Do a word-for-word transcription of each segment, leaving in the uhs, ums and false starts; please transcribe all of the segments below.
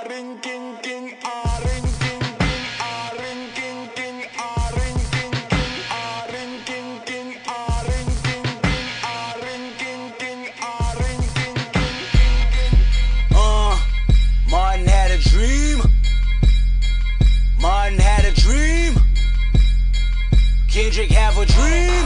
Kendrick have a dream.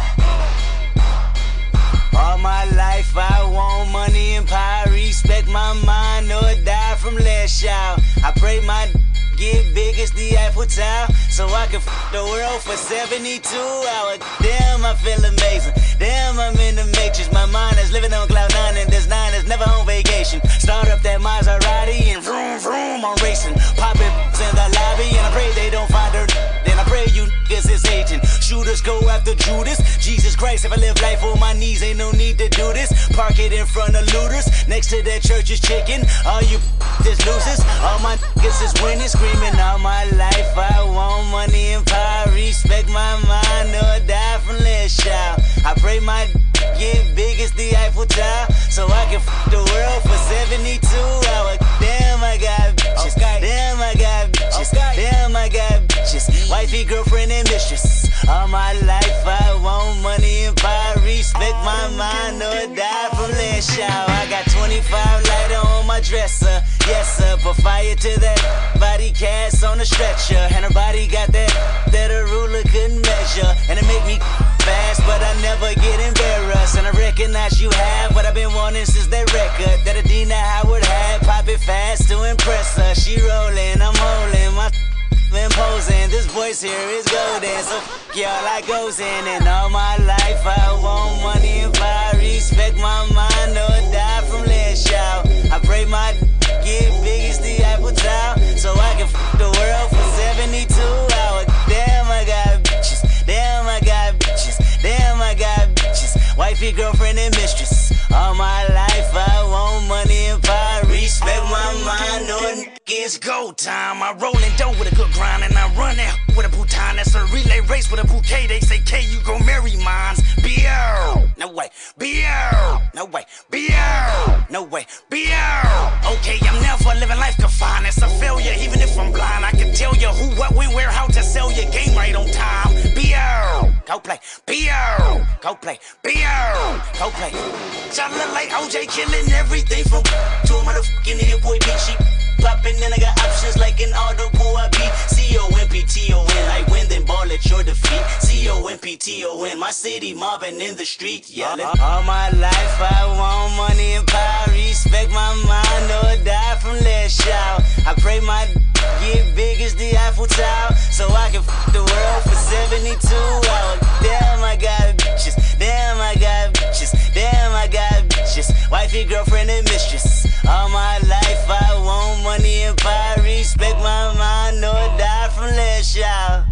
All my life I want money and power. Respect my mind or die from last child. I pray my get big as the Eiffel Tower, so I can f the world for seventy-two hours. Damn, I feel amazing. Damn, I'm in the matrix. My mind is living on cloud nine, and this nine is never on vacation. Start up that Maserati and vroom vroom, I'm racing. Popping in the lobby, and I pray they don't find her. Then I pray you niggas is hating. Shooters go after Judas. Jesus Christ, if I live life on my knees, ain't no need to do this. Park it in front of looters. Next to that church is chicken. All you just losers. All my niggas is winning. Screaming all my life. I want money and power. Respect my mind or die from last child. I pray my get big as the Eiffel Tower, so I can f the world for seventy-two hours. Damn, I got bitches. Okay. Damn, I got bitches. Okay. Damn, I got bitches. Wifey, girlfriend, and mistress. All my life I want money and power. Respect my mind or die from last child. I got twenty-five lighter on my dresser. Yes, sir. Put fire to that body cast on a stretcher. And her body got that that a ruler couldn't measure. And it make me fast, but I never get embarrassed. And I recognize you have what I've been wanting since that record that Adina Howard had. Pop it fast to impress her. She rolling, I'm holding my imposing. This voice here is golden, so f y'all, I goes in. And all my life I want money and power. Respect my mind or die from last child. I pray my get big as the Eiffel Tower, so I can f the world for seventy-two hours. Damn, I got bitches. Damn, I got bitches. Damn, I got bitches. Wifey, girlfriend, and mistress. All my life I want money and power. Respect my mind or it's go time. I roll in dough with a good grind, and I run out with a bouton. That's a relay race with a bouquet. They say, K, you gon' marry mines. B R No way. B R No way. B R No way. B R Okay, I'm never living life confined. It's a failure, even if I'm blind. I can tell you who, what, when, where, how to sell your game right on time. B R Go play. B R Go play. B R Go play. Y'all look like O J killing everything from to a motherfucking hit boy beat sheep. Poppin', and I got options like an audible. I beat C O M P T O N. I win, then ball at your defeat. C O M P T O N. My city mobbing in the street, yelling. All my life I want money and power. Respect my mind or die from last child. I pray my get big as the Eiffel Tower, so I can f the world for seventy-two hours. Damn, I got bitches. Damn, I got bitches. Damn, I got bitches. Wifey, girlfriend, and mistress. All my life I want money and power. Respect my mind or die from last child.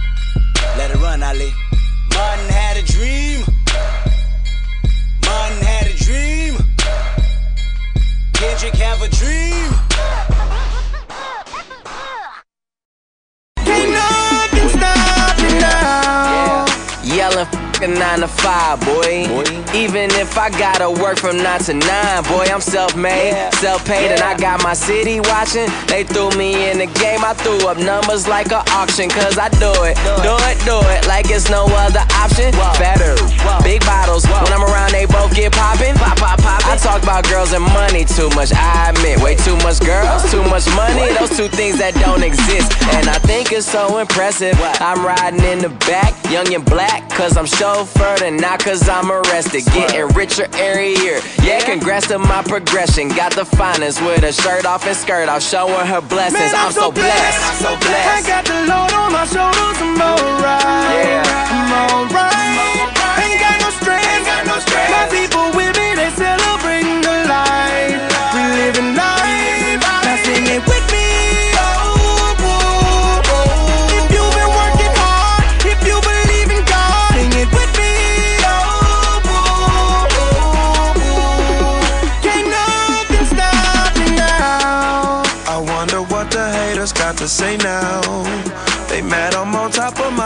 Let it run, Ali. Martin had a dream. Martin had a dream. Kendrick have a dream. Ain't nothing stopping now. Yelling f***ing nine to five, boy. boy. Even if I gotta work from nine to nine, boy, I'm self-made, yeah. self-paid, yeah. and I got my city watching. They threw me in the game, I threw up numbers like an auction, cause I do it, do, do it, do it, like it's no other option. Whoa. Better, Whoa. big bottles, Whoa. when I'm around they both get popping. Pop, pop, pop. I talk about girls and money too much, I admit. Way too much girls, too much money, those two things that don't exist. And I think it's so impressive. I'm riding in the back, young and black, cause I'm chauffeured and not cause I'm arrested. Getting richer every year, yeah, congrats to my progression. Got the finest with a shirt off and skirt off, showing her blessings. Man, I'm, I'm so blessed, I'm so blessed. I got the load on my shoulders, I'm alright. Yeah, I'm alright. Ain't got no stress, ain't got no stress. My people with me, they celebrating the life. We living life, now sing it with me. Oh, oh, oh. If you've been working hard, if you believe in God, sing it with me. Oh, oh, oh, oh. Can't nothing stop me now. I wonder what the haters got to say now. They mad I'm on top of my